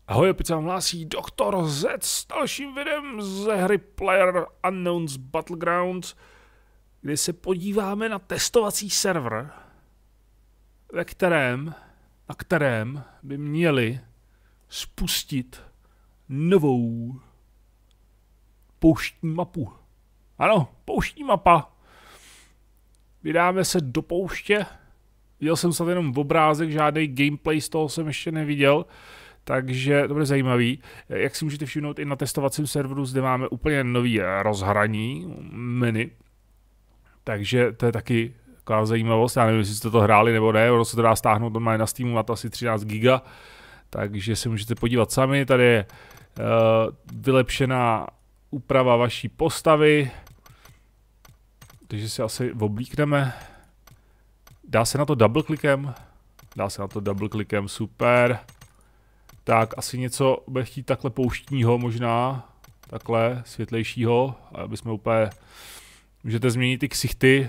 Ahoj, opět se vám hlásí Doktor Z s dalším videem ze hry PlayerUnknown's Battlegrounds, kde se podíváme na testovací server, na kterém by měli spustit novou pouštní mapu. Ano, pouštní mapa. Vydáme se do pouště. Viděl jsem snad jenom v obrázek, žádný gameplay z toho jsem ještě neviděl. Takže to bude zajímavý. Jak si můžete všimnout i na testovacím serveru, zde máme úplně nový rozhraní, menu. Takže to je taky taková zajímavost. Já nevím, jestli jste to hráli nebo ne, ono se to dá stáhnout normálně na Steamu, má to asi 13 giga. Takže se můžete podívat sami. Tady je vylepšená úprava vaší postavy. Takže si asi oblíkneme. Dá se na to double klikem? Dá se na to double klikem, super. Tak, asi něco bude chtít takhle pouštního možná, takhle světlejšího, aby jsme úplně, můžete změnit ty ksichty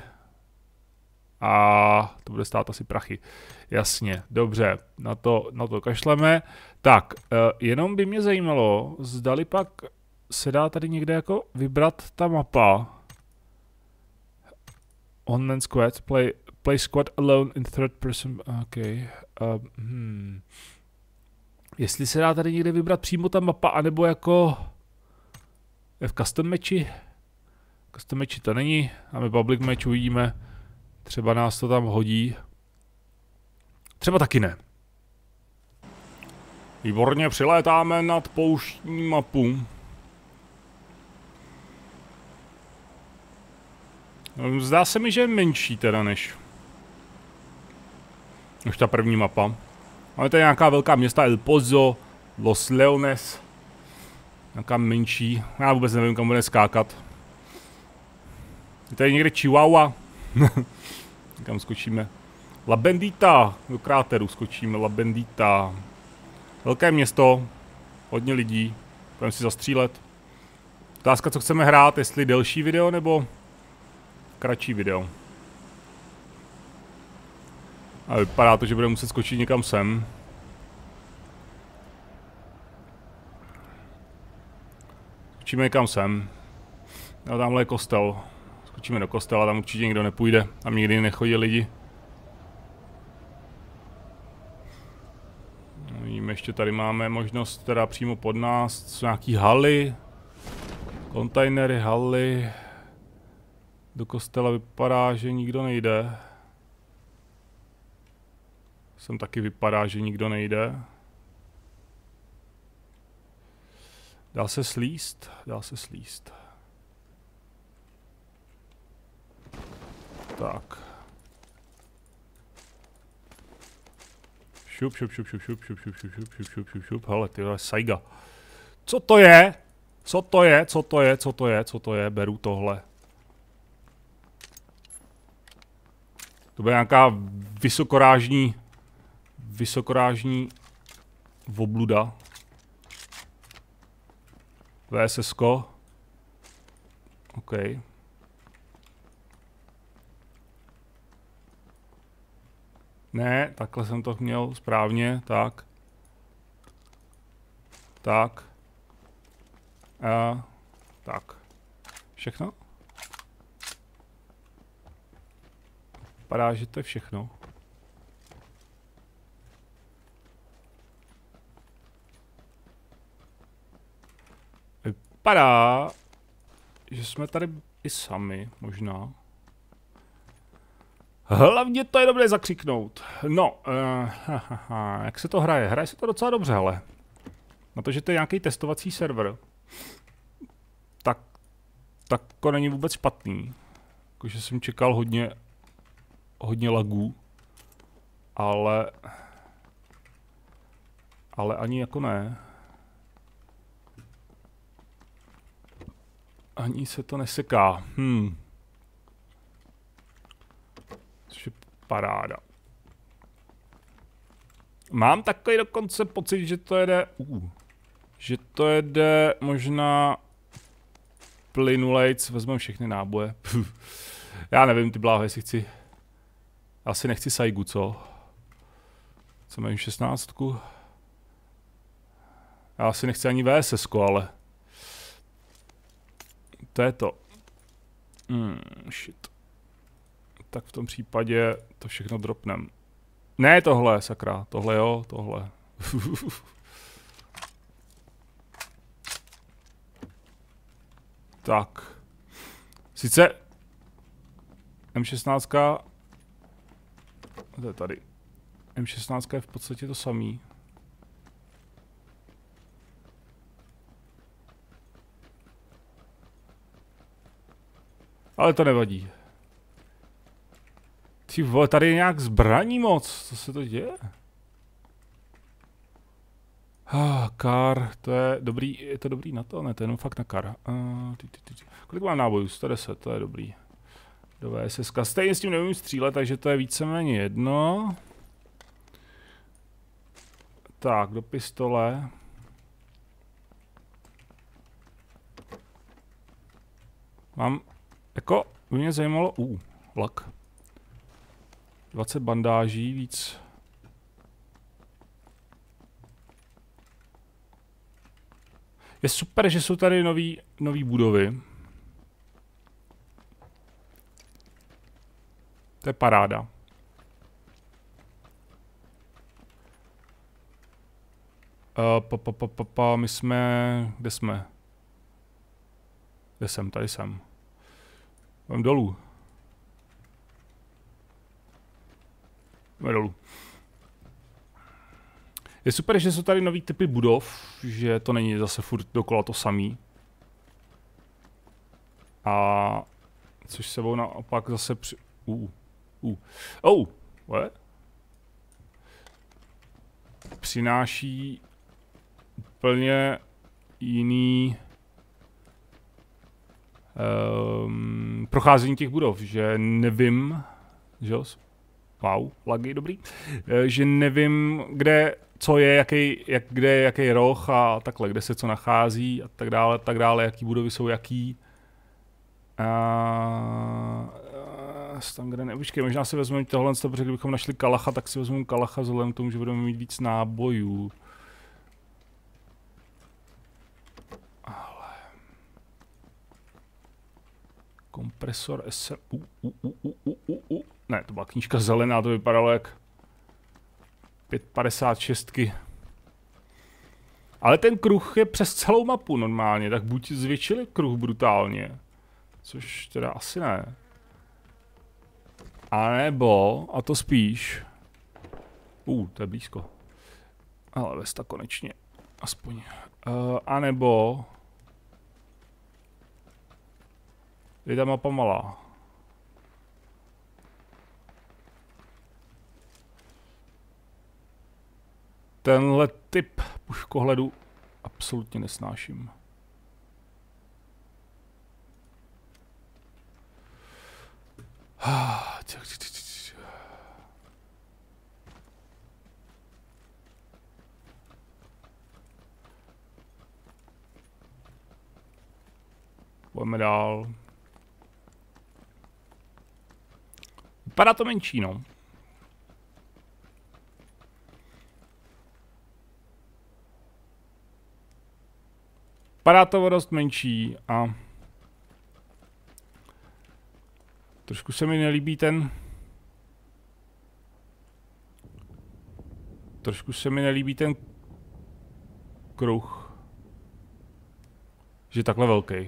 a to bude stát asi prachy. Jasně, dobře, na to kašleme. Tak, jenom by mě zajímalo, zdali pak se dá tady někde jako vybrat ta mapa. Online squad, play squad alone in third person, ok. Jestli se dá tady někde vybrat přímo ta mapa, anebo jako v custom matchi. Custom matchi to není, máme public match, uvidíme. Třeba nás to tam hodí. Třeba taky ne. Výborně, přilétáme nad pouštní mapu. Zdá se mi, že je menší teda než ta první mapa. Máme tady nějaká velká města, El Pozo, Los Leones. Nějaká menší. Já vůbec nevím, kam bude skákat. Je tady někde Chihuahua. Kam skočíme? La Bendita. Do kráteru skočíme. La Bendita. Velké město. Hodně lidí. Budeme si zastřílet. Otázka, co chceme hrát, jestli delší video nebo kratší video. A vypadá to, že budeme muset skočit někam sem. Skočíme někam sem. A tamhle je kostel. Skočíme do kostela, tam určitě nikdo nepůjde. Tam nikdy nechodí lidi. Vidíme, ještě tady máme možnost teda přímo pod nás. Jsou nějaký haly. Kontejnery, haly. Do kostela vypadá, že nikdo nejde. Sem taky vypadá, že nikdo nejde. Dá se slíst? Dá se slíst. Tak. Šup. Hele, tyhle, sajga. Co to je? Co to je? Beru tohle. To bude nějaká vysokorážní obluda. VSS-ko. OK. Ne, takhle jsem to měl správně, tak. Tak. Tak. Všechno? Vypadá, že to je všechno. Vypadá, že jsme tady i sami, možná. Hlavně to je dobré zakřiknout. No, jak se to hraje? Hraje se to docela dobře, ale. Na to, že to je nějaký testovací server, tak to není vůbec špatný. Jakože jsem čekal hodně lagů, ale ani jako ne. Ani se to neseká. Což je paráda. Mám takový dokonce pocit, že to jede... že to jede možná plynulejc. Vezmeme všechny náboje. Já nevím, ty bláho, jestli chci... Asi nechci sajgu, co? Co mám 16? Já asi nechci ani VSS, ale... To je to. Shit. Tak v tom případě to všechno dropnem. Ne tohle, sakra. Tohle jo, tohle. Tak. Sice... M16... To je tady. M16 je v podstatě to samý. Ale to nevadí. Ty vole, tady je nějak zbraní moc. Co se to děje? Kar, to je dobrý, je to dobrý na to? Ne, to je jenom fakt na kar. Kolik mám nábojů? 110, to je dobrý. Do VSS. Stejně s tím nevím střílet, takže to je víceméně jedno. Tak, do pistole. Mám, jako, by mě zajímalo, lak. 20 bandáží, víc. Je super, že jsou tady nový budovy. To je paráda. My jsme... Kde jsme? Kde jsem? Tady jsem. Jdem dolů. Jdeme dolů. Je super, že jsou tady nový typy budov, že to není zase furt dokola to samý. A což sebou naopak zase přináší úplně jiný procházení těch budov, že nevím, že jo, wow, lagy, dobrý, že nevím, kde co je, kde je jaký roh a takhle, kde se co nachází a tak dále, jaký budovy jsou jaký. Stangre, počkej, možná si vezmeme tohle, protože kdybychom našli kalacha, tak si vezmeme kalacha vzhledem k tomu, že budeme mít víc nábojů. Ale... Kompresor SM... Ne, to byla knížka zelená, to vypadalo jak 5,56. Ale ten kruh je přes celou mapu normálně, tak buď zvětšili kruh brutálně, což teda asi ne. A nebo, a to spíš, to je blízko, ale Vesta konečně, aspoň, a nebo, je ta mapa malá. Tenhle typ puškohledu absolutně nesnáším. Pojďme dál. Vypadá to menší, no. Vypadá to o dost menší a trošku se mi nelíbí ten... Trošku se mi nelíbí ten kruh. Že je takhle velký.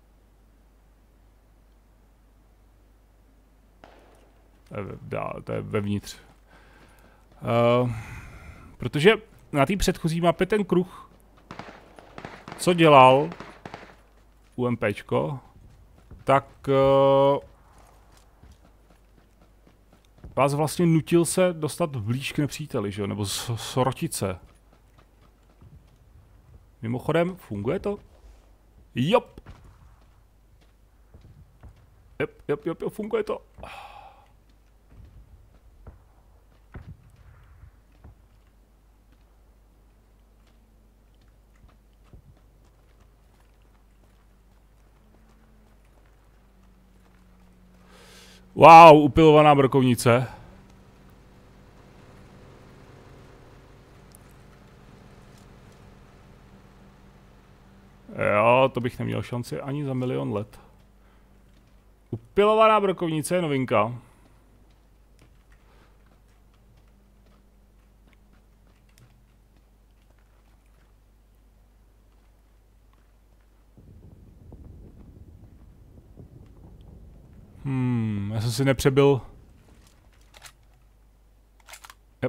To je vevnitř. Protože na té předchozí mapě ten kruh, co dělal UMPčko, tak vás vlastně nutil se dostat blíž k nepříteli, že jo? Nebo srotit se. Mimochodem, funguje to? Jop, funguje to. Wow, upilovaná brokovnice. ale to bych neměl šanci ani za milion let. Upilovaná brokovnice je novinka. Já jsem si nepřebil. Yep.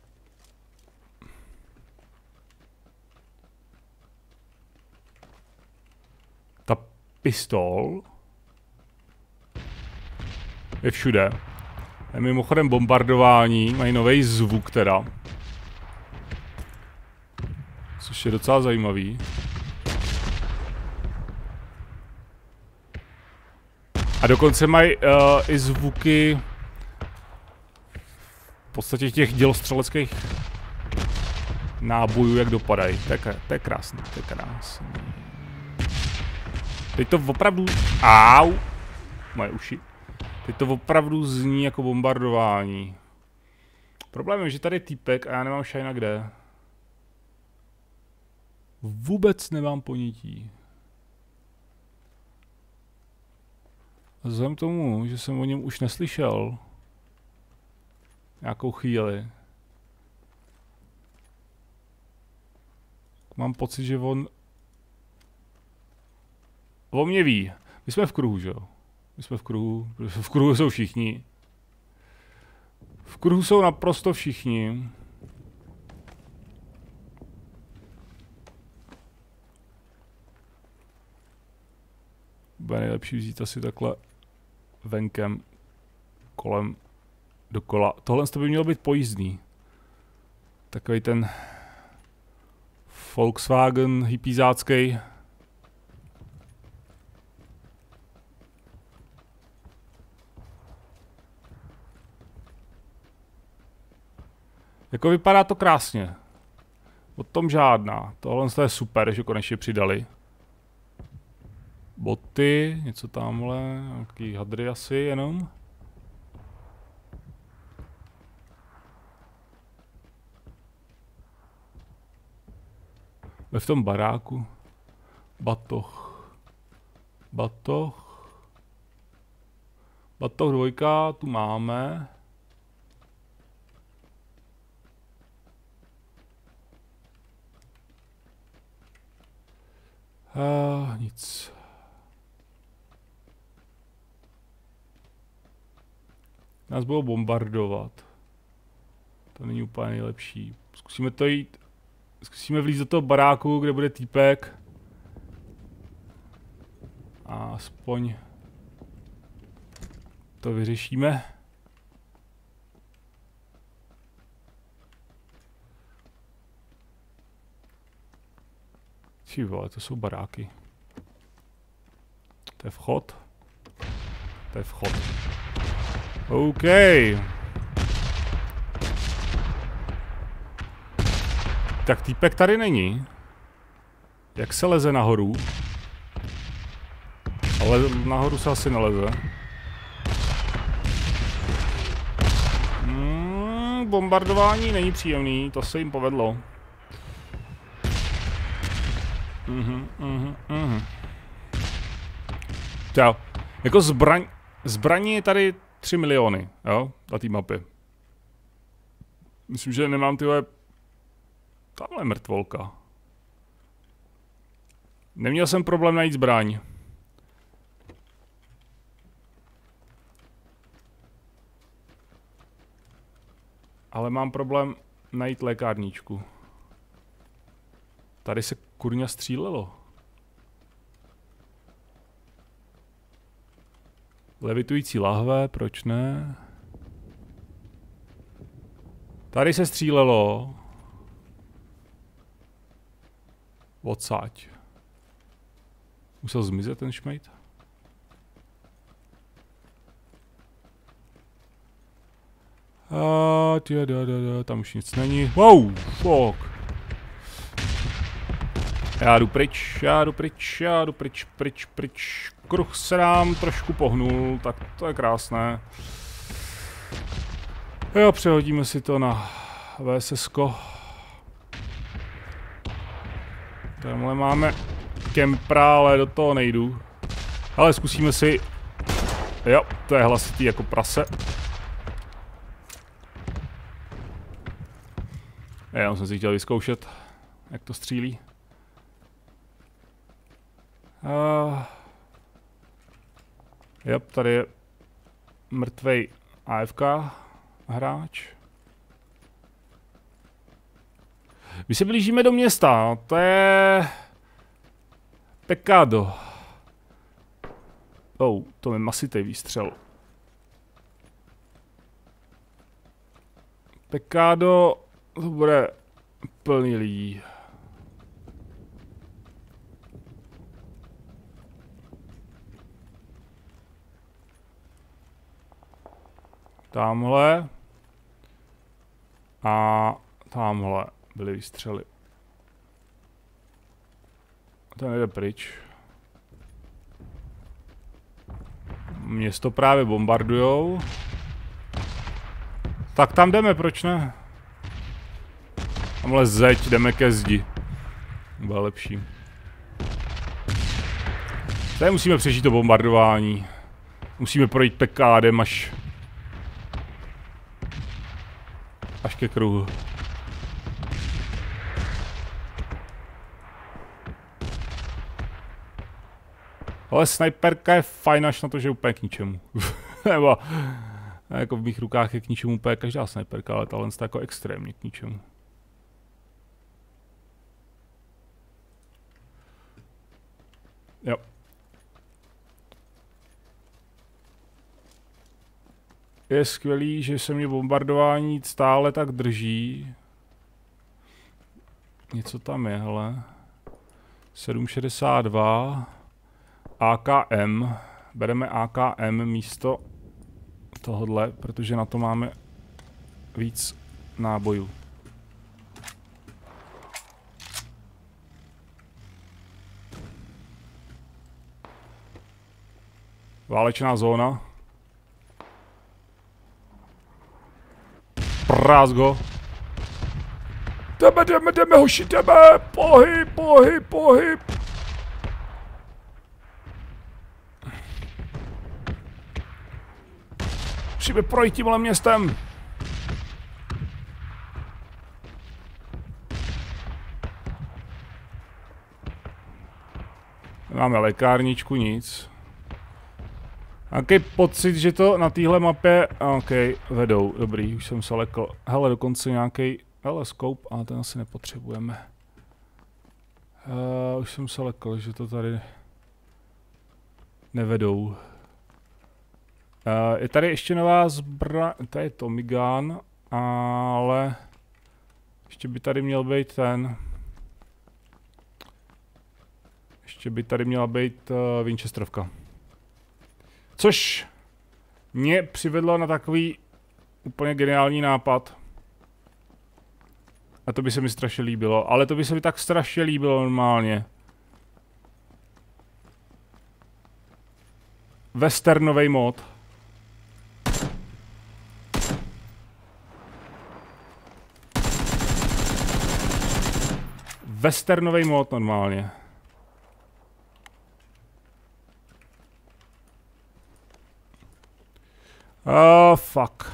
Ta pistol je všude. Je mimochodem bombardování, mají nový zvuk teda. Což je docela zajímavý. A dokonce mají i zvuky v podstatě těch dělostřeleckých nábojů, jak dopadají. To je krásný, to je krásný. Teď to opravdu... Au! Moje uši. Teď to opravdu zní jako bombardování. Problém je, že tady je týpek a já nemám šajna kde. Vůbec nemám ponětí. Vzhledem k tomu, že jsem o něm už neslyšel nějakou chvíli, mám pocit, že on mě ví. My jsme v kruhu, že jo? My jsme v kruhu, v kruhu jsou všichni. V kruhu jsou naprosto všichni. Bude nejlepší vzít asi takhle venkem, kolem, dokola. Tohle by mělo být pojízdný. Takový ten Volkswagen hippiezácký. Jako vypadá to krásně. O tom žádná. Tohle je super, že konečně přidali. Boty, něco tamhle, nějaký hadry asi jenom. V tom baráku. Batoh. Batoh. Batoh 2, tu máme. Nic. Nás budou bombardovat. To není úplně nejlepší. Zkusíme to jít. Zkusíme vlízt do toho baráku, kde bude týpek. A aspoň to vyřešíme. Či vole, to jsou baráky. To je vchod. To je vchod. OK. Tak týpek tady není. Jak se leze nahoru? Ale nahoru se asi neleze. Bombardování není příjemný, to se jim povedlo. Čau. Jako zbraní je tady 3 miliony, jo, na té mapě. Myslím, že nemám tyhle... Tamhle mrtvolka. Neměl jsem problém najít zbraň. Ale mám problém najít lékárničku. Tady se kurňa střílelo. Levitující lahve, proč ne? Tady se střílelo. Odsaď. Musel zmizet ten šmejt? Tam už nic není. Wow, fuck. Já jdu pryč. Kruh se nám trošku pohnul, tak to je krásné. Jo, přehodíme si to na VSS-ko. Tamhle máme kempra, ale do toho nejdu. Ale zkusíme si... Jo, to je hlasitý jako prase. Já jsem si chtěl vyzkoušet, jak to střílí. Tady je mrtvej AFK hráč. My se blížíme do města, to je... Pecado. To je masitej výstřel. Pecado, to bude plný lidí. Tamhle. A tamhle byly výstřely. Ten jde pryč. Město právě bombardujou. Tak tam jdeme, proč ne? Tamhle zeď, jdeme ke zdi. Bude lepší. Tady musíme přežít to bombardování. Musíme projít pekádem až ke kruhu. Ale snajperka je fajn až na to, že je úplně k ničemu. Nebo jako v mých rukách je k ničemu úplně každá snajperka, ale tahle je jako extrémně k ničemu. Jo. Je skvělý, že se mě bombardování stále tak drží. Něco tam je, hele. 7,62. AKM. Bereme AKM místo tohodle, protože na to máme víc nábojů. Válečná zóna. Prázgo. Jdeme, hoši, jdeme! Pohyb! Musíme projít tímhle městem. Máme lékárničku, nic. Jaký pocit, že to na téhle mapě... OK, vedou, dobrý, už jsem se lekl. Hele, dokonce nějaký... Hele, scope, ale ten asi nepotřebujeme. Už jsem se lekl, že to tady... nevedou. Je tady ještě nová zbraň, to je Tommy Gun, ale... ještě by tady měl být ten... ještě by tady měla být Winchesterovka. Což mě přivedlo na takový úplně geniální nápad. A to by se mi strašně líbilo, ale to by se mi tak strašně líbilo normálně. Westernový mod. Westernový mod normálně. Fuck.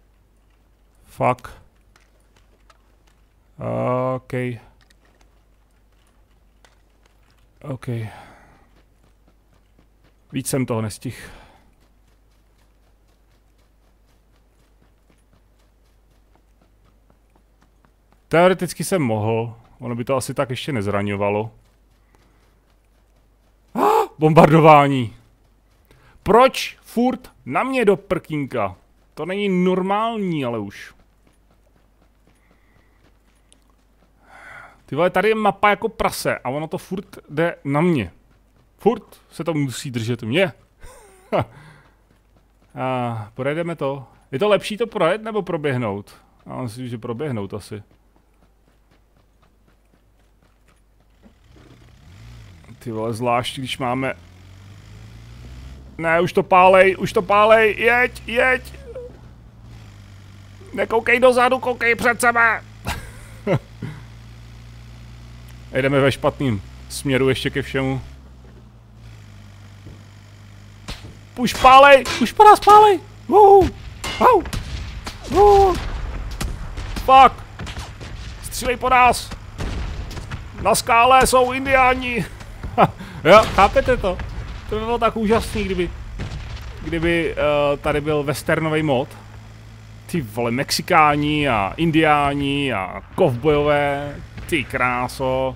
OK. Víc jsem toho nestihl. Teoreticky jsem mohl. Ono by to asi tak ještě nezraňovalo. Bombardování. Proč furt na mě do prkínka? To není normální, ale už. Ty vole, tady je mapa jako prase a ono to furt jde na mě. Furt se to musí držet mě. Projedeme to. Je to lepší to projet nebo proběhnout? Já myslím, že proběhnout asi. Ty vole, zvlášť když máme... Ne, už to pálej, jeď! Nekoukej dozadu, koukej před sebe! Jdeme ve špatným směru ještě ke všemu. Už pálej! Už po nás pálej! Wow! Fuck! Střílej po nás! Na skále jsou indiáni! Jo, chápete to? To by bylo tak úžasný, kdyby tady byl westernový mod. Ty vole, Mexikáni a indiáni a kovbojové. Ty kráso.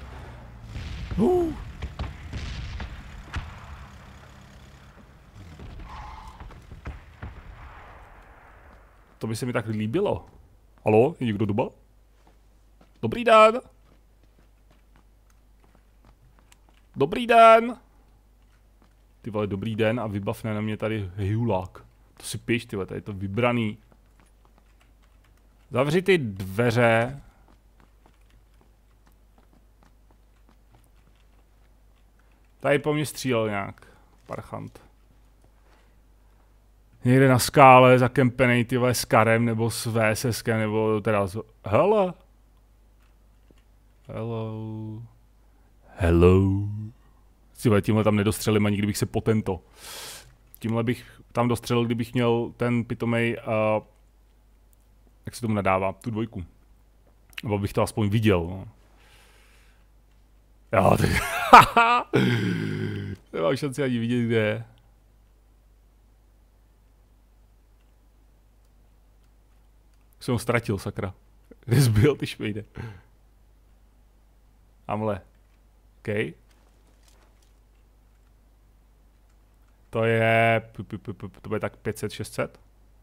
To by se mi tak líbilo. Haló, je někdo doma? Dobrý den. Dobrý den. Ty vole, dobrý den a vybavne na mě tady hjulák. To si piš, ty vole, tady je to vybraný. Zavři ty dveře. Tady po mně střílel nějak. Parchant. Někde na skále zakempenej ty vole s Karem nebo s VSSK nebo teda s... Hele. Hello. Tímhle tam nedostřelím ani kdybych se potento. Tímhle bych tam dostřelil, kdybych měl ten pitomej, jak se tomu nadává, tu dvojku. Nebo bych to aspoň viděl. No. Jo, ty... Nemám šanci ani vidět, kde je. Jsem ho ztratil, sakra. Kde zbyl, ty švejde. Tamhle. OK. To je... To bude tak 500, 600.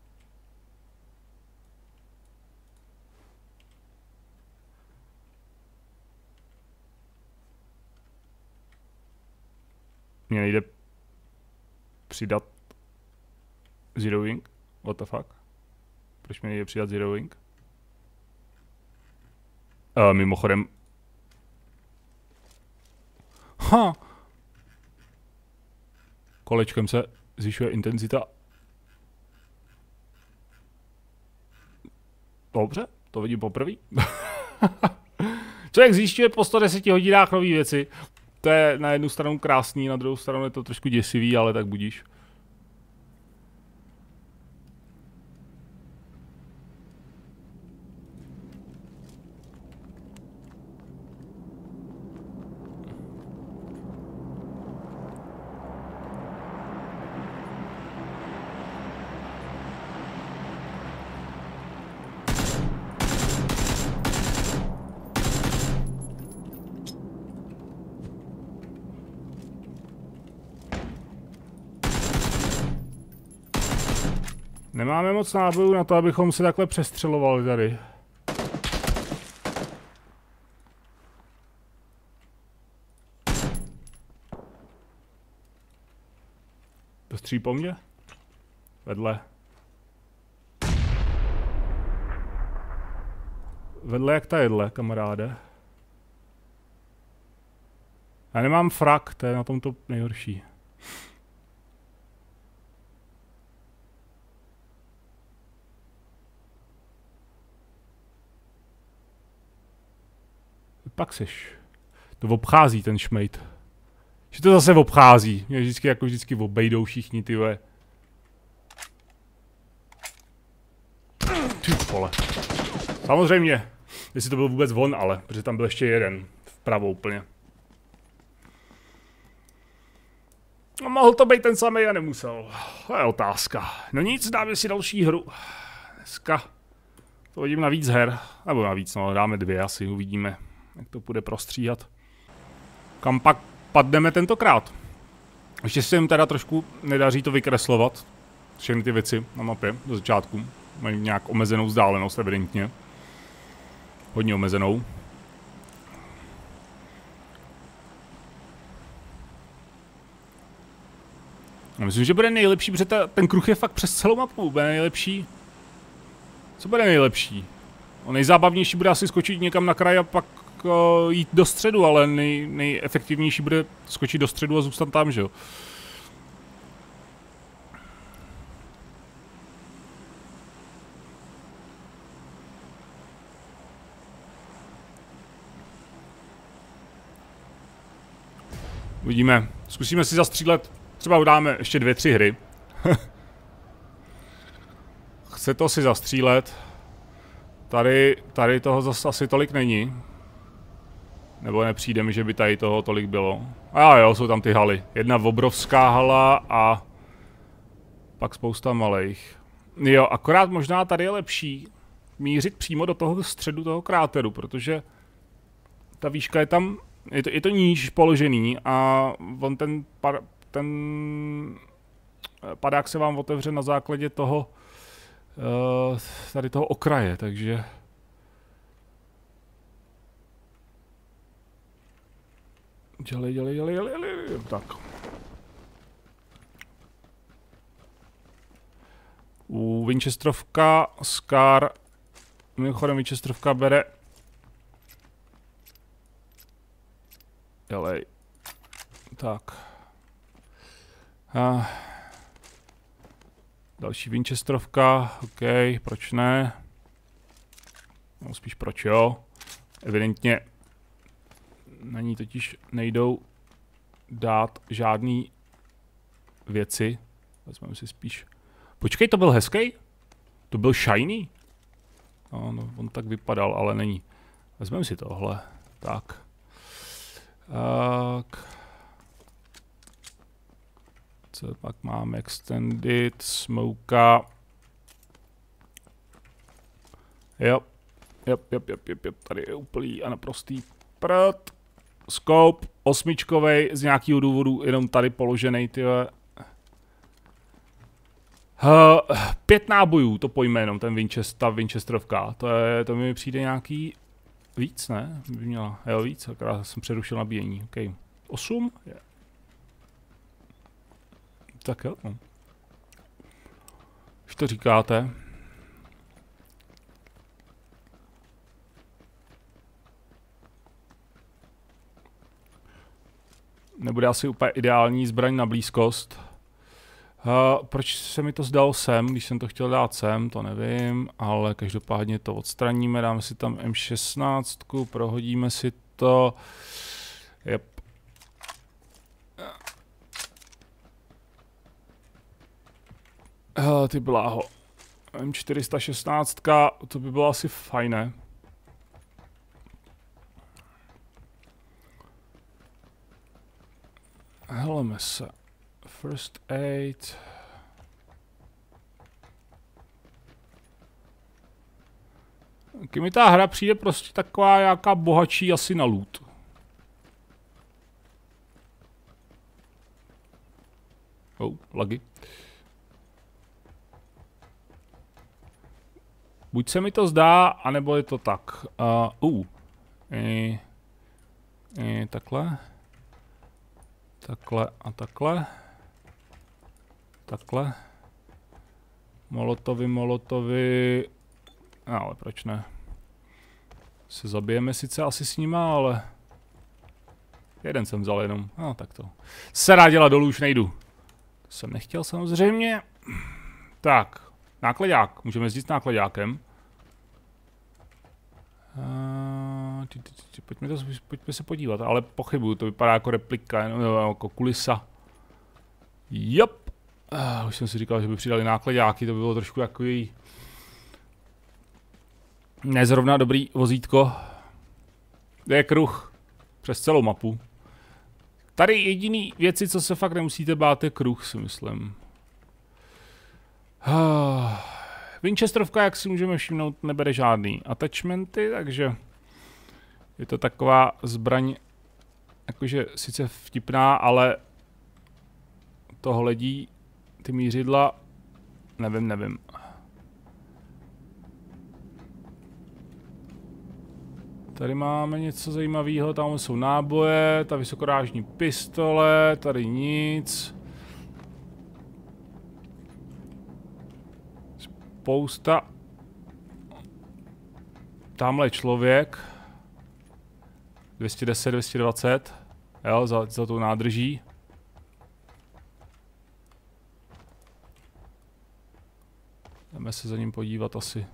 Mně nejde přidat zeroing. What the fuck? Proč mi nejde přidat zeroing? Mimochodem... Ha! Kolečkem se zvyšuje intenzita. Dobře, to vidím poprvé. Člověk zjišťuje po 110 hodinách nové věci. To je na jednu stranu krásný, na druhou stranu je to trošku děsivý, ale tak budíš. Nemáme moc nábojů na to, abychom se takhle přestřelovali tady. Dostří po mně? Vedle. Vedle jak ta jedle, kamaráde. Já nemám frak, to je na tom to nejhorší. Pak seš. To obchází ten šmejt. Že to zase obchází. Mě vždycky jako vždycky obejdou všichni ty ve. Ty vole. Samozřejmě. Jestli to byl vůbec on, ale. Protože tam byl ještě jeden. Vpravo úplně. No, mohl to být ten samý a nemusel. To je otázka. No nic, dáme si další hru. Dneska to hodím na víc her. Nebo na víc, no dáme 2 asi, uvidíme. Jak to půjde prostříhat. Kam pak padneme tentokrát? Ještě se jim teda trošku nedaří to vykreslovat. Všechny ty věci na mapě do začátku. Mají nějak omezenou vzdálenost evidentně. Hodně omezenou. A myslím, že bude nejlepší, protože ten kruh je fakt přes celou mapu. Bude nejlepší. Co bude nejlepší? No, nejzábavnější bude asi skočit někam na kraj a pak jít do středu, ale nejefektivnější bude skočit do středu a zůstat tam, že jo. Uvidíme. Zkusíme si zastřílet. Třeba udáme ještě 2, 3 hry. Chce to si zastřílet. Tady toho zase asi tolik není. Nebo nepřijde mi, že by tady toho tolik bylo. A jo, jsou tam ty haly. Jedna obrovská hala a pak spousta malých. Jo, akorát možná tady je lepší mířit přímo do toho středu toho kráteru, protože ta výška je tam, je to níž položený a on ten padák se vám otevře na základě toho tady toho okraje, takže dělej, tak. U Winchesterovka Scar, mimochodem Winchesterovka bere. Dělej. Tak. Další Winchesterovka, OK, proč ne? No spíš proč jo. Evidentně na ní totiž nejdou dát žádný věci. Vezmeme si spíš. Počkej, to byl hezký? To byl shiny? No, on tak vypadal, ale není. Vezmeme si tohle. Tak. Co pak máme? Extended, smoka. Jo. Tady je úplný a naprostý prd. Scope, 8čkovej, z nějakého důvodu jenom tady položený, tyhle. 5 nábojů, to pojme jenom, ten Winchesterovka. To mi přijde nějaký víc, ne? By měla, jo, víc, akorát jsem přerušil nabíjení, OK. 8? Yeah. Tak jo, no. Už to říkáte. Nebude asi úplně ideální zbraň na blízkost. Proč se mi to zdalo sem, když jsem to chtěl dát sem, to nevím, ale každopádně to odstraníme, dáme si tam M16, prohodíme si to. Yep. Ty bláho. M416, to by bylo asi fajné. Helme se. First aid. Když mi ta hra přijde prostě taková nějaká bohatší asi na loot. Lagy. Buď se mi to zdá, anebo je to tak. Takhle. Takhle a takhle. Takhle. Molotovy. Ale proč ne? Se zabijeme sice asi s nima, ale... Jeden jsem vzal jenom. Tak to. Se rád dělat dolů, už nejdu. To jsem nechtěl samozřejmě. Tak. Nákladák. Můžeme jezdit s nákladákem. Pojďme se podívat, ale pochybuju, to vypadá jako replika, jako kulisa. Jop. Už jsem si říkal, že by přidali nákladáky, to by bylo trošku takový... Nezrovna dobrý vozítko. To je kruh. Přes celou mapu. Tady jediný věci, co se fakt nemusíte bát, je kruh, si myslím. Winchesterovka, jak si můžeme všimnout, nebere žádný attachmenty, takže je to taková zbraň, jakože sice vtipná, ale to hledí ty mířidla, nevím. Tady máme něco zajímavého, tam jsou náboje, ta vysokorážní pistole, tady nic. Spousta. Tamhle je člověk. 210, 220. Jo, za tou nádrží. Jdeme se za ním podívat asi.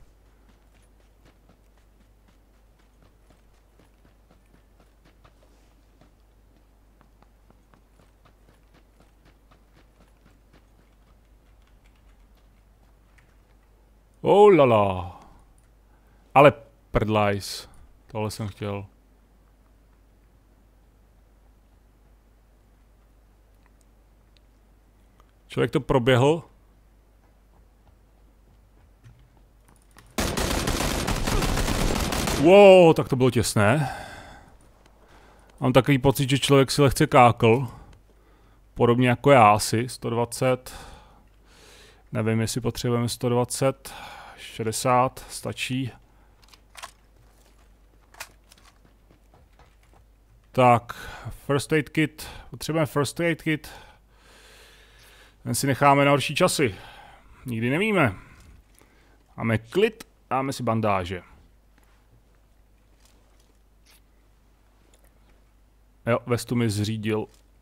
Oh lala. Ale prdlajs. Tohle jsem chtěl. Člověk to proběhl. Wow, tak to bylo těsné. Mám takový pocit, že člověk si lehce kákl. Podobně jako já asi. 120. Nevím, jestli potřebujeme 120. 60 stačí. Tak, first aid kit. Potřebujeme first aid kit. Ten si necháme na horší časy. Nikdy nevíme. Máme klid, dáme si bandáže. Jo, vestu mi zřídil.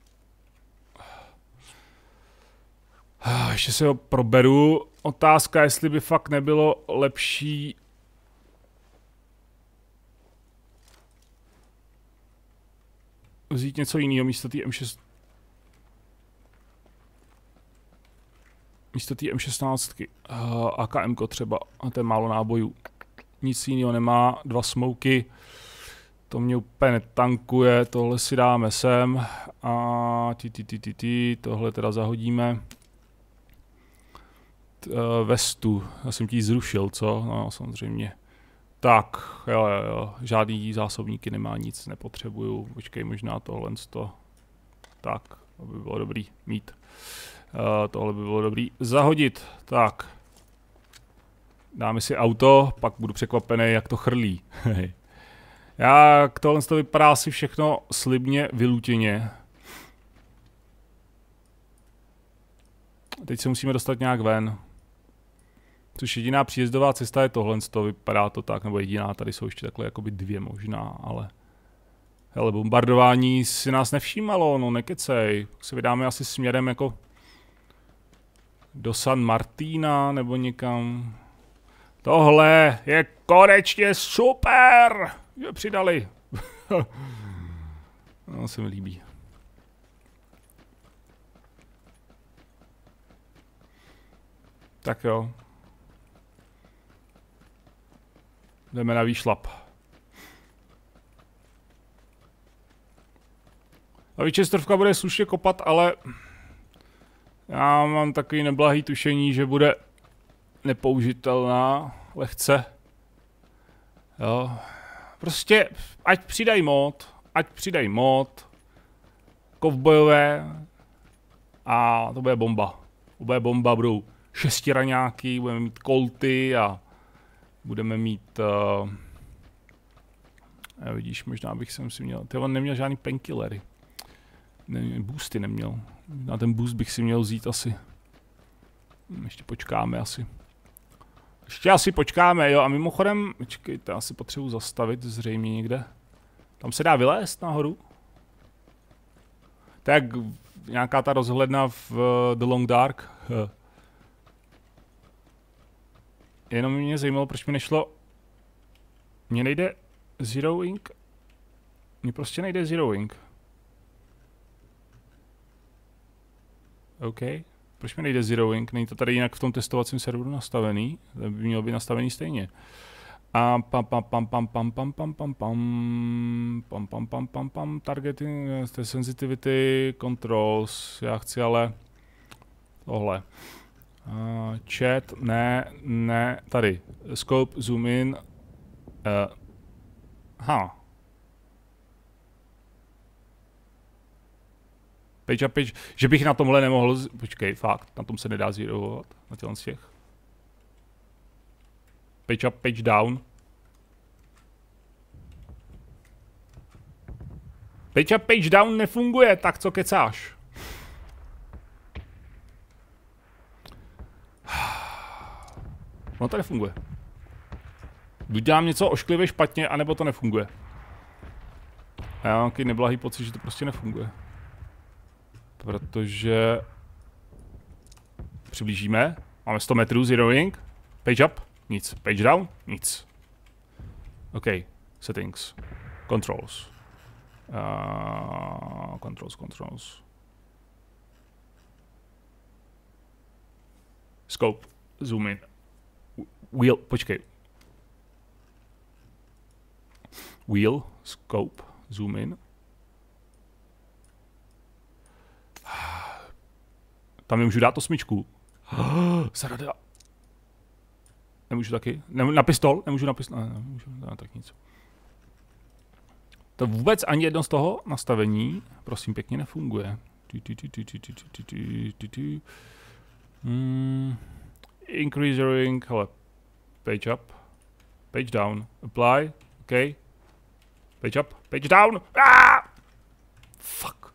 Ještě se ho proberu. Otázka, jestli by fakt nebylo lepší vzít něco jiného místo té M6. Místo té M16. AKM třeba. A to je málo nábojů. Nic jiného nemá. 2 smoky. To mě úplně netankuje. Tohle si dáme sem. A tohle teda zahodíme. Vestu. Já jsem ti ji zrušil, co? No samozřejmě. Tak, jo. Žádný zásobníky nemá, nic nepotřebuju. Počkej, možná tohle. Tak, to by bylo dobrý mít. Tohle by bylo dobrý zahodit. Tak. Dáme si auto, pak budu překvapený, jak to chrlí. Jak tohle to vypadá asi všechno slibně, vylutěně. Teď se musíme dostat nějak ven. Což jediná příjezdová cesta je tohle, vypadá to tak, nebo jediná, tady jsou ještě takhle jakoby 2 možná, ale... Hele, bombardování si nás nevšímalo, no nekecej. Tak se vydáme asi směrem jako... do San Martína, nebo někam... Tohle je konečně super! Že přidali. No, se mi líbí. Tak jo. Jdeme na výšlap. A Winchesterovka bude slušně kopat, ale... Já mám takový neblahý tušení, že bude nepoužitelná lehce. Jo. Prostě, ať přidají mod, kovbojové a to bude bomba. To bude bomba, budou šestiraňáky, budeme mít kolty a budeme mít, vidíš, možná bych sem si měl, on neměl žádný painkillery, boosty neměl, na ten boost bych si měl vzít asi. Ještě počkáme asi. Ještě asi počkáme, jo, a mimochodem, počkejte, asi potřebuji zastavit zřejmě někde. Tam se dá vylézt nahoru? Tak nějaká ta rozhledna v The Long Dark. Jenom mě zajímalo, proč mi nešlo... Mně nejde zeroing? Mně prostě nejde zeroing. OK. Proč mi nejde zeroing? Není to tady jinak v tom testovacím serveru nastavený? To by mělo být nastavený stejně. A targeting, sensitivity, controls. Já chci ale tohle. Chat, ne, tady. Scope, zoom in. Page up, page, že bych na tomhle nemohl, počkej, fakt, na tom se nedá zerovat, na těchto z těch. Page up, page down. Page up, page down nefunguje, tak co kecáš? No to nefunguje. Buď dělám něco ošklivě špatně, anebo to nefunguje. A já mám takový neblahý pocit, že to prostě nefunguje. Protože... Přiblížíme. Máme 100 metrů, zeroing. Page up, nic. Page down, nic. OK, settings. Controls. Controls. Scope, zoom in. Wheel, počkej. Wheel, scope, zoom in. Tam nemůžu dát 8. Sarada. Nemůžu taky? Na pistol? Nemůžu na pistol? Ne, nemůžu, tak nic. To vůbec ani jedno z toho nastavení, prosím, pěkně nefunguje. Increase ring, hele. Page up. Page down. Apply. OK. Page up. Page down. Ah! Fuck.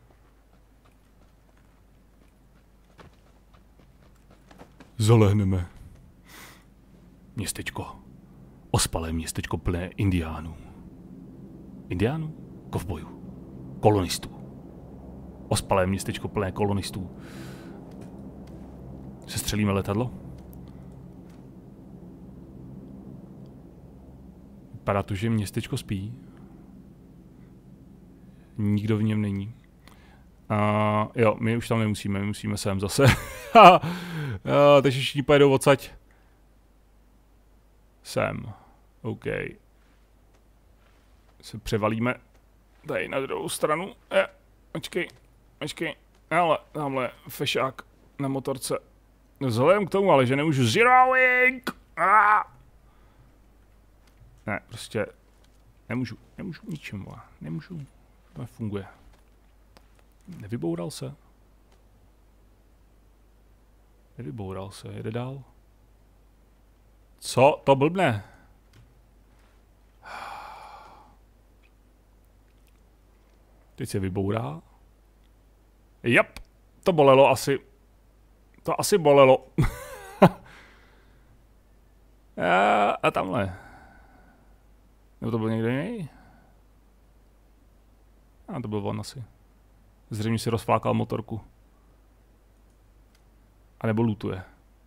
Zalehneme. Městečko. Ospalé městečko plné indiánů. Indiánů? Kovbojů. Kolonistů. Ospalé městečko plné kolonistů. Sestřelíme letadlo? Vypadá to, že městečko spí. Nikdo v něm není. Jo, my už tam nemusíme, my musíme sem zase. Takže všichni pojedou odsaď. Sem. OK. Se převalíme tady na druhou stranu. Počkej. Ale tamhle fešák na motorce. Vzhledem k tomu, ale že nemůžu zeroing. Ne, prostě nemůžu ničem, nemůžu. To nefunguje. Nevyboural se. Jede dál. Co? To blbne. Teď se vybourá. Jap, to bolelo asi. To asi bolelo. A tamhle. Nebo to byl někdo jiný? A to byl on asi. Zřejmě si rozflákal motorku. A nebo lootuje.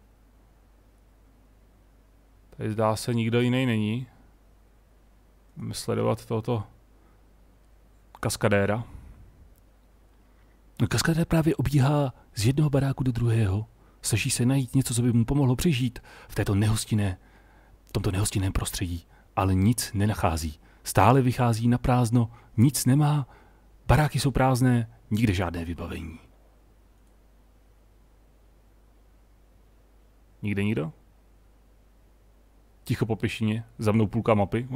Tady zdá se nikdo jiný není. Budeme sledovat tohoto kaskadéra. Kaskadér právě obíhá z jednoho baráku do druhého. Snaží se najít něco, co by mu pomohlo přežít v tomto nehostinném prostředí. Ale nic nenachází. Stále vychází na prázdno, nic nemá. Baráky jsou prázdné, nikde žádné vybavení. Nikde nikdo? Ticho po pěšině, za mnou půlka mapy.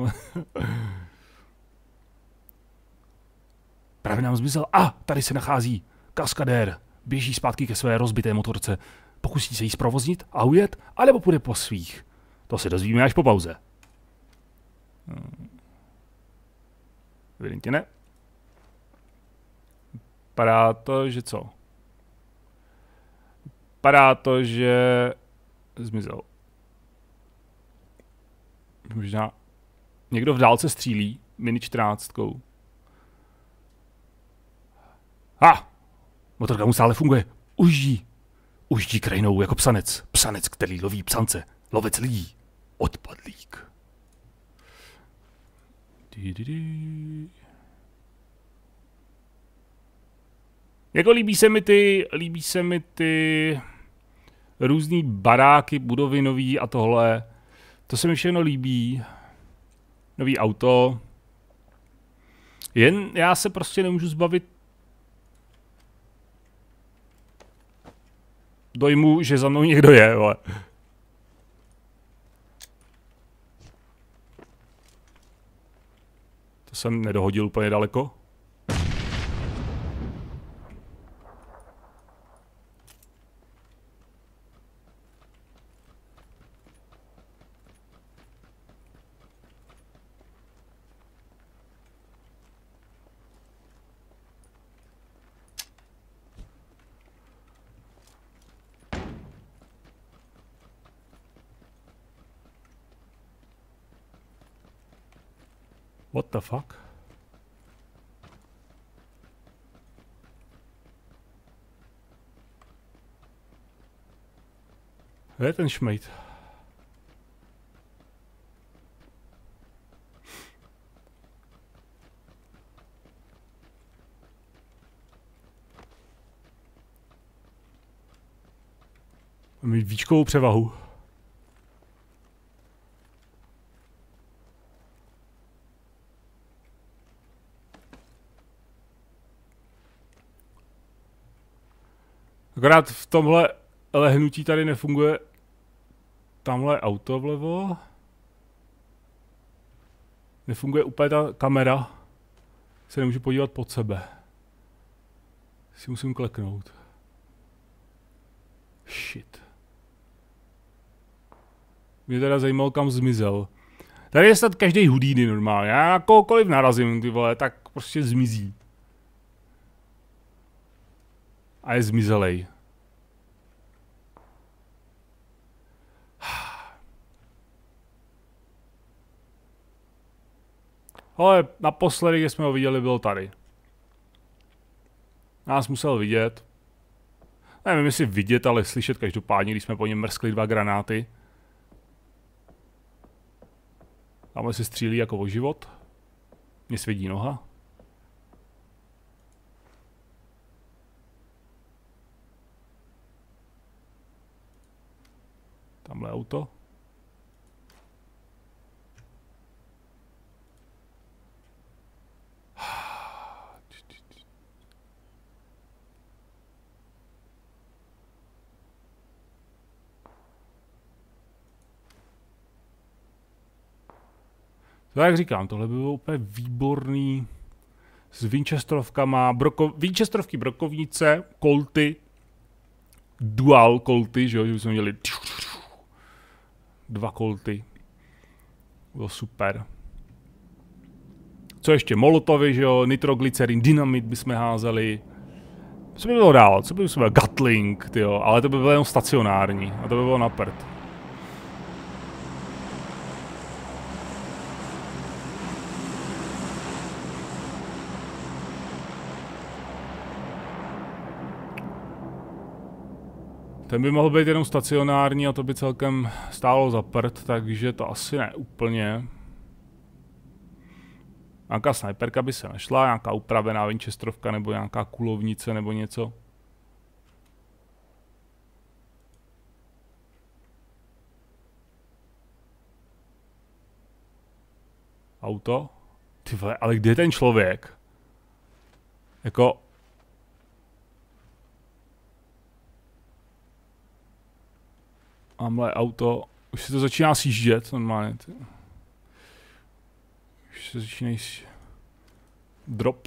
Právě nám zmizel. Tady se nachází kaskadér. Běží zpátky ke své rozbité motorce. Pokusí se jí zprovoznit a ujet, anebo půjde po svých. To se dozvíme až po pauze. Evidentně ne. Vypadá to, že co? Vypadá to, že zmizel. Možná někdo v dálce střílí mini 14. Motorka mu stále funguje. Ujíždí krajinou jako psanec. Psanec, který loví psance. Lovec lidí. Odpadlík. Jako líbí se mi ty různý baráky, budovy nový a tohle. To se mi všechno líbí. Nový auto. Jen já se prostě nemůžu zbavit dojmu, že za mnou někdo je, vole. To jsem nedohodil úplně daleko. What the fuck? Kde je ten šmejt? Mít výčkovou převahu. Akorát v tomhle lehnutí tady nefunguje. Tamhle je auto vlevo. Nefunguje úplně ta kamera. Se nemůžu podívat pod sebe. Si musím kleknout. Shit. Mě teda zajímalo, kam zmizel. Tady je snad každý Houdini normálně. Já na kohokoliv narazím, ty vole, tak prostě zmizí. A je zmizelej. Ale naposledy, když jsme ho viděli, byl tady. Nás musel vidět. Nevím, jestli vidět, ale slyšet každopádně, když jsme po něm mrskli 2 granáty. Tamhle se střílí jako o život. Mně svědí noha. Tamhle auto. To jak říkám, tohle by bylo úplně výborný. S Winchesterovkama, Winchesterovky brokovnice, kolty, dual kolty, že jo, že bychom měli 2 kolty. Bylo super. Co ještě? Molotovy, že jo, nitroglycerin, dynamit bychom házeli. Co by bylo dál? Co by bylo? Gatling, tyjo, ale to by bylo jenom stacionární a to by bylo na prd. Ten by mohl být jenom stacionární a to by celkem stálo za prd, takže to asi ne úplně. Nějaká snajperka by se našla, nějaká upravená Winchesterovka nebo nějaká kulovnice nebo něco. Auto? Ty vole, ale kde je ten člověk? Jako... Tamhle auto, už se to začíná sjíždět normálně. Už se začínají drop.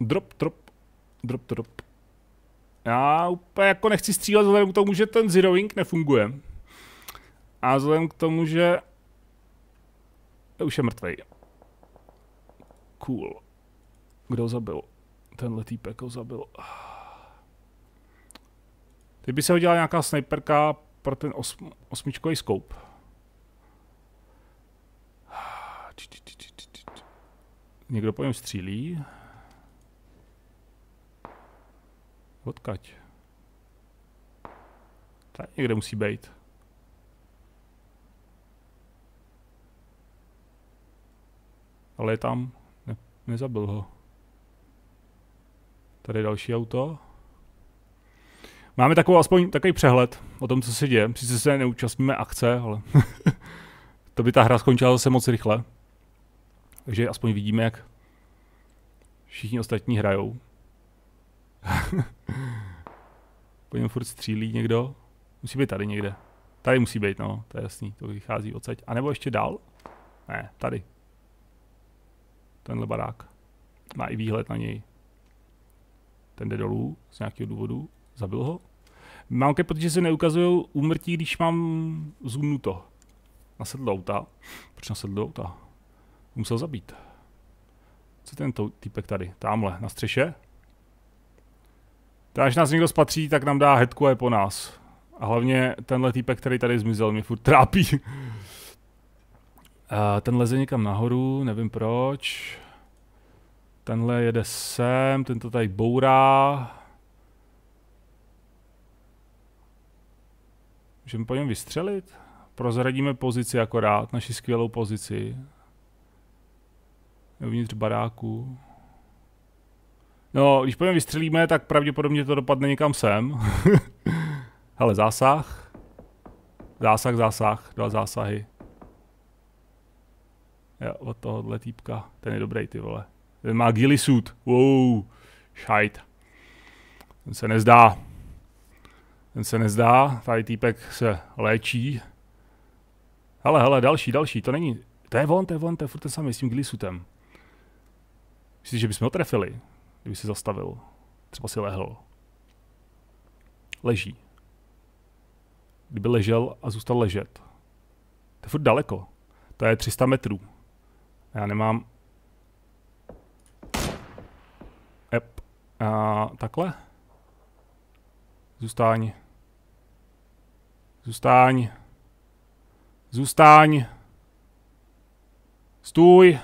Já úplně jako nechci střílet vzhledem k tomu, že ten zeroing nefunguje. A vzhledem k tomu, že už je mrtvej. Cool. Kdo ho zabil? Tenhle týpek ho zabil. Teď by se hodila nějaká snajperka pro ten 8čkový scope. Někdo po něm střílí. Odkaď. Tady někde musí být. Ale je tam. Nezabil ho. Tady je další auto. Máme aspoň takový přehled o tom, co se děje. Sice se neúčastníme akce, ale to by ta hra skončila zase moc rychle. Takže aspoň vidíme, jak všichni ostatní hrajou. Po něm furt střílí někdo. Musí být tady někde. Tady musí být, no, to je jasný, to vychází odsaď. A nebo ještě dál? Ne, tady. Tenhle barák. Má i výhled na něj. Ten jde dolů z nějakého důvodu. Zabil ho? Mám pocit, že se neukazují úmrtí, když mám zoomnuto. Nasedl do auta. Proč nasedl do auta? Musel zabít. Co ten týpek tady? Támhle, na střeše? Až nás někdo spatří, tak nám dá headku a je po nás. A hlavně tenhle týpek, který tady zmizel, mě furt trápí. Ten leze někam nahoru, nevím proč. Tenhle jede sem, tento tady bourá. Můžeme po něm vystřelit? Prozradíme pozici akorát, naši skvělou pozici. Uvnitř baráku. No, když po něm vystřelíme, tak pravděpodobně to dopadne někam sem. Hele, zásah. Zásah, 2 zásahy. Jo, od tohohle týpka. Ten je dobrý, ty vole. Ten má ghillie suit. Wow, šajt. Ten se nezdá. Ten se nezdá, tady týpek se léčí. Hele, další, to není, to je on, to je furt ten samý s tím Glisutem. Myslíš, že bychom ho trefili, kdyby se zastavil? Třeba si lehl. Leží. Kdyby ležel a zůstal ležet. To je furt daleko. To je 300 metrů. Já nemám... Takhle? Zůstaň. Stůj.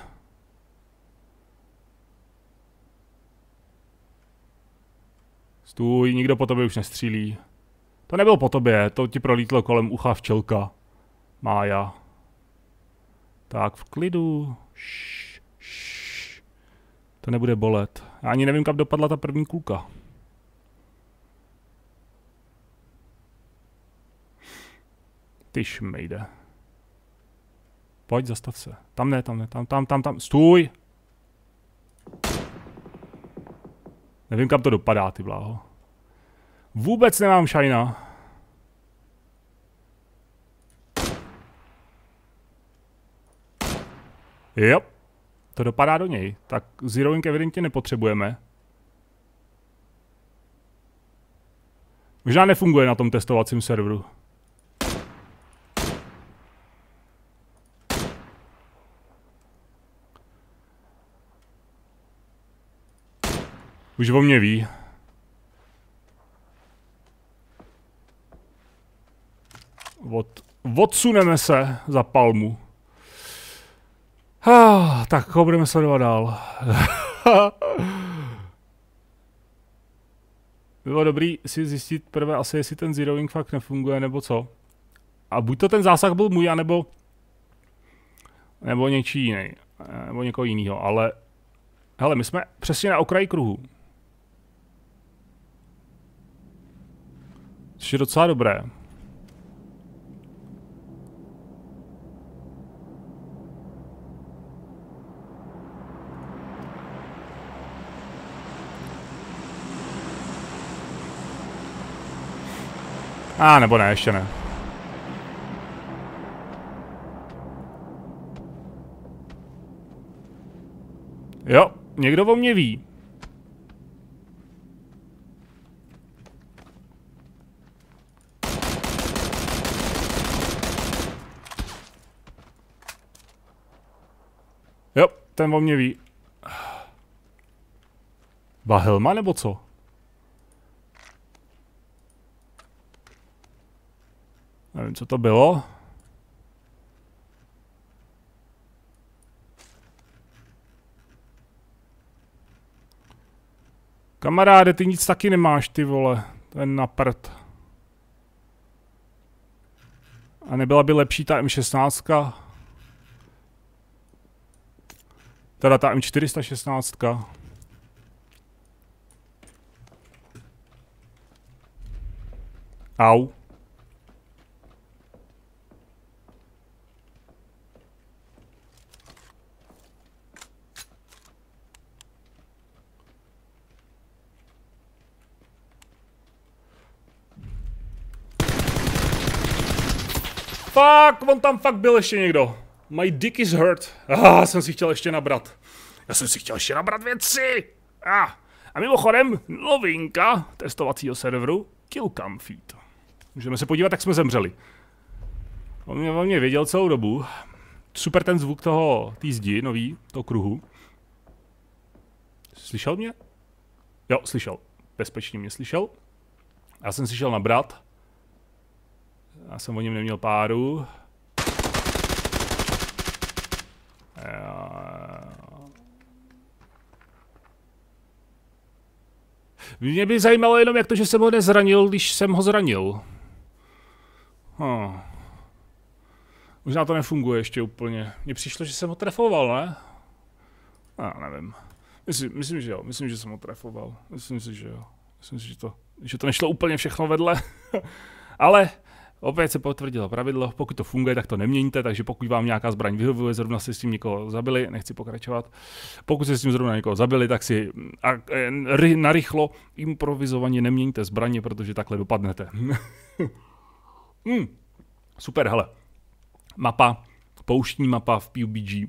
Stůj, nikdo po tobě už nestřílí. To nebylo po tobě, to ti prolítlo kolem ucha včelka. Mája. Tak, v klidu. To nebude bolet. Já ani nevím, kam dopadla ta první kulka. Ty šmejde. Pojď, zastav se. Tam ne, tam. Stůj! Nevím, kam to dopadá, ty bláho. Vůbec nemám šajna. Jo, to dopadá do něj. Tak zeroing evidentně nepotřebujeme. Možná nefunguje na tom testovacím serveru. Už o mě ví. Odsuneme se za palmu. Tak ho budeme sledovat dál. Bylo dobrý si zjistit prvé asi, jestli ten zeroing fakt nefunguje, nebo co. A buď to ten zásah byl můj, nebo něčí jiný. Nebo někoho jiného, ale... Hele, my jsme přesně na okraji kruhu. Což je docela dobré. Nebo ne, ještě ne. Jo, někdo o mě ví. Jo, ten o mě ví. Bahelma nebo co? Nevím, co to bylo. Kamaráde, ty nic taky nemáš, ty vole. Ten na prd. A nebyla by lepší ta M16? Teda ta M416. Au. Fuck, on tam fakt byl ještě někdo. My dick is hurt. Jsem si chtěl ještě nabrat. Já jsem si chtěl ještě nabrat věci. A mimochodem, novinka testovacího serveru Killcam Feed. Můžeme se podívat, jak jsme zemřeli. On mě věděl celou dobu. Super ten zvuk té zdi nový, toho kruhu. Slyšel mě? Jo, slyšel. Bezpečně mě slyšel. Já jsem si šel nabrat. Já jsem o něm neměl páru. Mě by zajímalo jenom, jak to, že jsem ho nezranil, když jsem ho zranil. Možná to nefunguje ještě úplně. Mně přišlo, že jsem ho trefoval, ne? Nevím. Myslím, že jo. Myslím, že jsem ho trefoval. Myslím si, že jo. Myslím si, že to nešlo úplně všechno vedle. Ale Opět se potvrdilo pravidlo, pokud to funguje, tak to neměníte, takže pokud vám nějaká zbraň vyhovuje, zrovna si s tím někoho zabili, nechci pokračovat. Pokud se s tím zrovna někoho zabili, tak si narychlo improvizovaně neměníte zbraně, protože takhle dopadnete. Super, hele. Mapa, pouštní mapa v PUBG.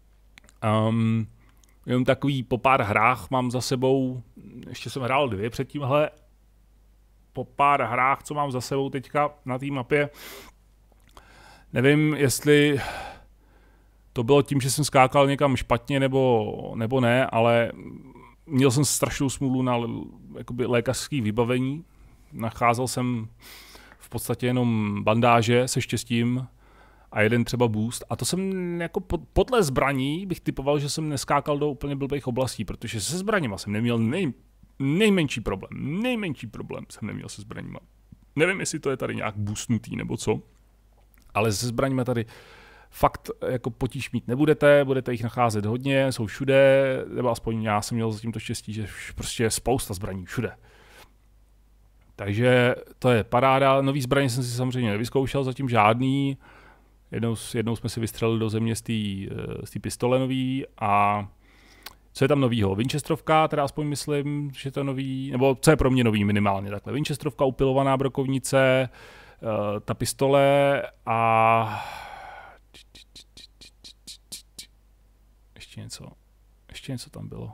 Jenom takový po pár hrách mám za sebou, ještě jsem hrál 2 předtím, hele, po pár hrách, co mám za sebou teďka na té mapě. Nevím, jestli to bylo tím, že jsem skákal někam špatně nebo ne, ale měl jsem strašnou smůlu na jakoby lékařské vybavení. Nacházel jsem v podstatě jenom bandáže se štěstím a jeden třeba boost. A to jsem jako podle zbraní bych typoval, že jsem neskákal do úplně blbých oblastí, protože se zbraněma jsem neměl nejmenší problém jsem neměl se zbraněma. Nevím, jestli to je tady nějak boostnutý nebo co, ale se zbraněma tady fakt jako potíž mít nebudete, budete jich nacházet hodně, jsou všude, nebo aspoň já jsem měl zatím to štěstí, že prostě je spousta zbraní všude. Takže to je paráda. Nový zbraně jsem si samozřejmě nevyzkoušel, zatím žádný. Jednou jsme si vystřelili do země z té pistole nový a co je tam novýho? Winchesterovka, teda aspoň myslím, že to je nový, nebo co je pro mě nový minimálně takhle. Winchesterovka, upilovaná brokovnice, ta pistole a ještě něco tam bylo.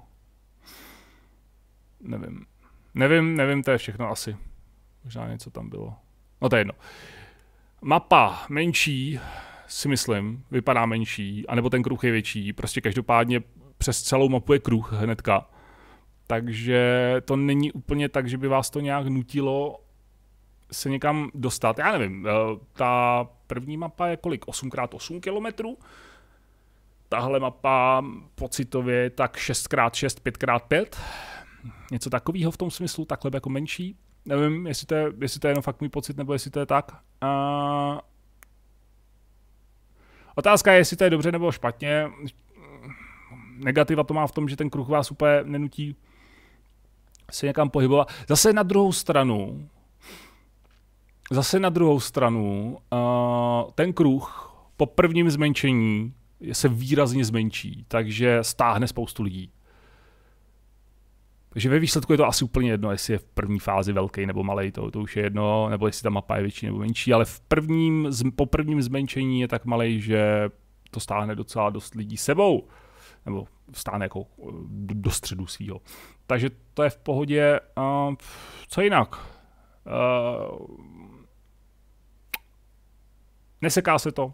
Nevím, to je všechno asi. Možná něco tam bylo. No to je jedno. Mapa menší, si myslím, vypadá menší, anebo ten kruh je větší. Prostě každopádně přes celou mapu je kruh hnedka. Takže to není úplně tak, že by vás to nějak nutilo se někam dostat. Já nevím, ta první mapa je kolik? 8x8 kilometrů. Tahle mapa pocitově tak 6x6, 5x5. Něco takového v tom smyslu, takhle jako menší. Nevím, jestli to je jenom fakt můj pocit, nebo jestli to je tak. Otázka je, jestli to je dobře nebo špatně. Negativa to má v tom, že ten kruh vás úplně nenutí se někam pohybovat. Zase na druhou stranu, ten kruh po prvním zmenšení se výrazně zmenší, takže stáhne spoustu lidí. Takže ve výsledku je to asi úplně jedno, jestli je v první fázi velký nebo malej, to už je jedno, nebo jestli ta mapa je větší nebo menší, ale po prvním zmenšení je tak malej, že to stáhne docela dost lidí sebou, nebo stáhne jako do středu svýho. Takže to je v pohodě. Co jinak? Neseká se to.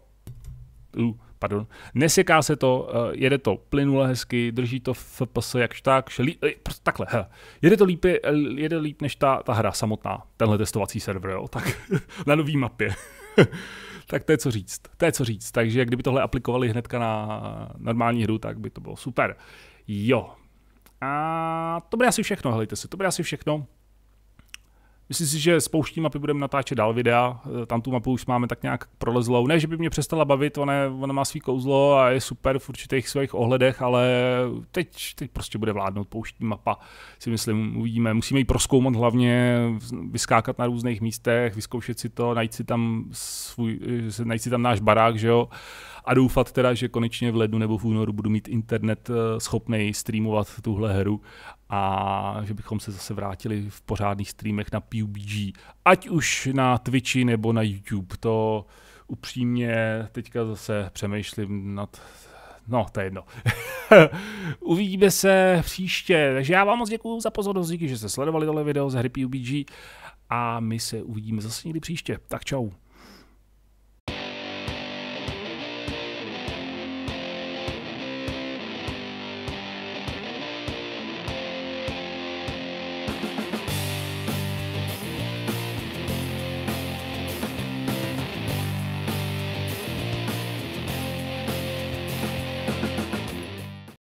Neseká se to, jede to plynule hezky, drží to FPS jakž tak, takhle, jede líp než ta hra samotná, tenhle testovací server, jo, tak na nový mapě. Tak to je co říct, takže kdyby tohle aplikovali hnedka na normální hru, tak by to bylo super. Jo. A to bude asi všechno, helejte se, to bude asi všechno. Myslím si, že s pouští mapy budeme natáčet dál videa, tam tu mapu už máme tak nějak prolezlou. Ne, že by mě přestala bavit, ona má svý kouzlo a je super v určitých svých ohledech, ale teď prostě bude vládnout pouštní mapa, si myslím, uvidíme. Musíme ji prozkoumat hlavně, vyskákat na různých místech, vyzkoušet si to, najít si tam náš barák, že jo. A doufat teda, že konečně v lednu nebo v únoru budu mít internet schopnej streamovat tuhle hru a že bychom se zase vrátili v pořádných streamech na PUBG. Ať už na Twitchi nebo na YouTube. To upřímně teďka zase přemýšlím nad... No, to je jedno. Uvidíme se příště. Takže já vám moc děkuju za pozornost, díky, že jste sledovali tohle video z hry PUBG a my se uvidíme zase někdy příště. Tak čau.